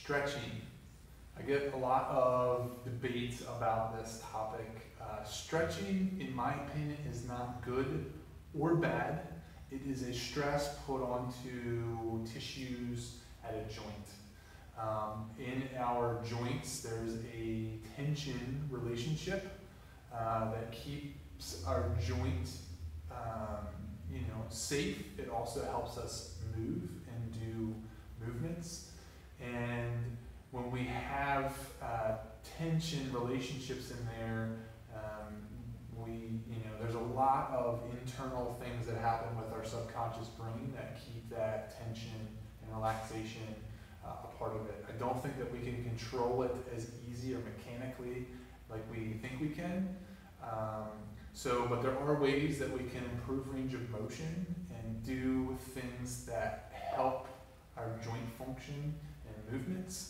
Stretching. I get a lot of debates about this topic. Stretching, in my opinion, is not good or bad. It is a stress put onto tissues at a joint. In our joints, there's a tension relationship that keeps our joint safe. It also helps us move and do movements. And when we have tension relationships in there, there's a lot of internal things that happen with our subconscious brain that keep that tension and relaxation a part of it. I don't think that we can control it as easy or mechanically like we think we can. But there are ways that we can improve range of motion and do things that help our joint function and movements.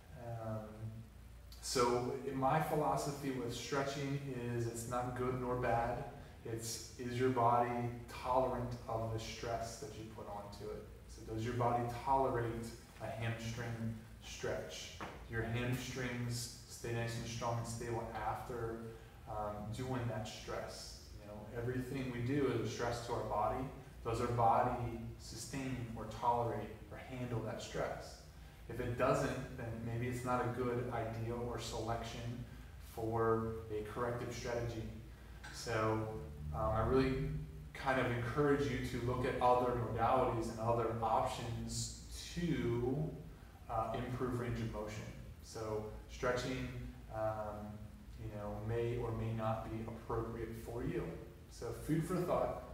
My philosophy with stretching is it's not good nor bad. Is your body tolerant of the stress that you put onto it? So does your body tolerate a hamstring stretch? Do your hamstrings stay nice and strong and stable after doing that stress? Everything we do is a stress to our body. Does our body sustain or tolerate or handle that stress? If it doesn't, then maybe it's not a good ideal or selection for a corrective strategy. So I really kind of encourage you to look at other modalities and other options to improve range of motion. So stretching may or may not be appropriate for you. So food for thought.